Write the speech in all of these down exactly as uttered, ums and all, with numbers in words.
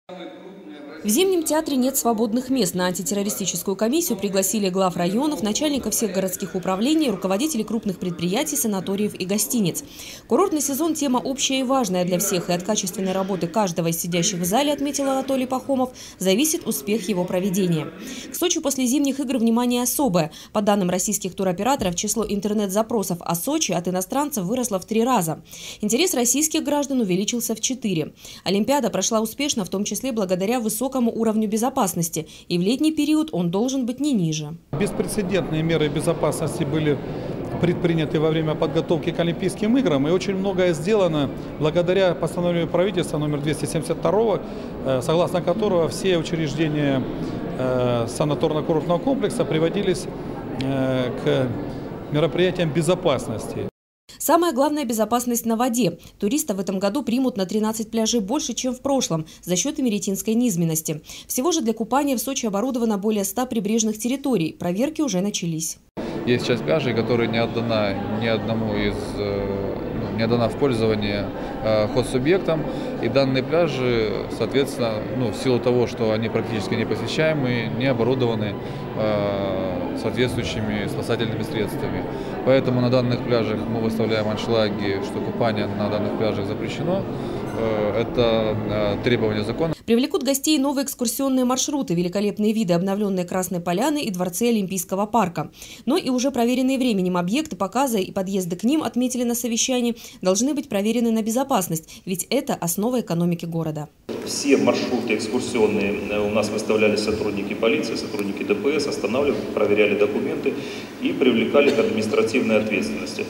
В Зимнем театре нет свободных мест. На антитеррористическую комиссию пригласили глав районов, начальников всех городских управлений, руководителей крупных предприятий, санаториев и гостиниц. Курортный сезон – тема общая и важная для всех, и от качественной работы каждого из сидящих в зале, отметил Анатолий Пахомов, зависит успех его проведения. К Сочи после зимних игр внимание особое. По данным российских туроператоров, число интернет-запросов о Сочи от иностранцев выросло в три раза. Интерес российских граждан увеличился в четыре. Олимпиада прошла успешно, в том числе благодаря высокому уровню безопасности, и в летний период он должен быть не ниже. Беспрецедентные меры безопасности были предприняты во время подготовки к Олимпийским играм, и очень многое сделано благодаря постановлению правительства номер двести семьдесят два, согласно которого все учреждения санаторно-курортного комплекса приводились к мероприятиям безопасности. Самая главная – безопасность на воде. Туристов в этом году примут на тринадцать пляжей больше, чем в прошлом, за счет эмеретинской низменности. Всего же для купания в Сочи оборудовано более ста прибрежных территорий. Проверки уже начались. Есть часть пляжей, которая не отдана ни одному из, ну, не отдана в пользование э, хозсубъектам. И данные пляжи, соответственно, ну, в силу того, что они практически не посещаемы, не оборудованы э, соответствующими спасательными средствами. Поэтому на данных пляжах мы выставляем аншлаги, что купание на данных пляжах запрещено. Э, это э, требование закона. Привлекут гостей новые экскурсионные маршруты, великолепные виды обновленной Красной Поляны и дворцы Олимпийского парка. Но и уже проверенные временем объекты показа и подъезды к ним, отметили на совещании, должны быть проверены на безопасность, ведь это основа экономики города. Все маршруты экскурсионные у нас выставляли сотрудники полиции, сотрудники ДПС, останавливали, проверяли документы и привлекали к административной ответственности.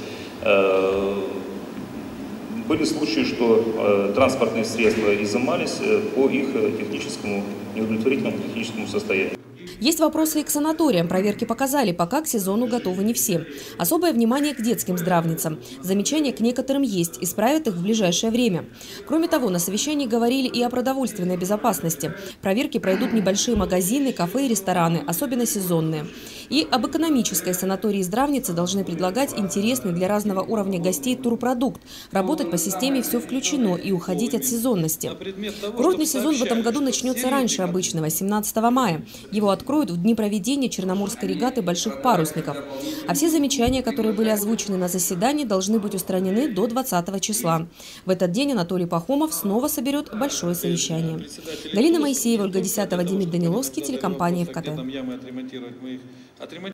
Были случаи, что э, транспортные средства изымались э, по их техническому, неудовлетворительному техническому состоянию. Есть вопросы и к санаториям. Проверки показали, пока к сезону готовы не все. Особое внимание к детским здравницам. Замечания к некоторым есть, исправят их в ближайшее время. Кроме того, на совещании говорили и о продовольственной безопасности. Проверки пройдут небольшие магазины, кафе и рестораны, особенно сезонные. И об экономической. Санатории и здравницы должны предлагать интересный для разного уровня гостей турпродукт, работать по системе «Все включено» и уходить от сезонности. Курортный сезон в этом году начнется раньше обычного, семнадцатого мая. Его откроют в дни проведения Черноморской регаты больших парусников. А все замечания, которые были озвучены на заседании, должны быть устранены до двадцатого числа. В этот день Анатолий Пахомов снова соберет большое совещание. Галина Моисеева, Ольга Десятова, Демид Даниловский, телекомпания ФКТ.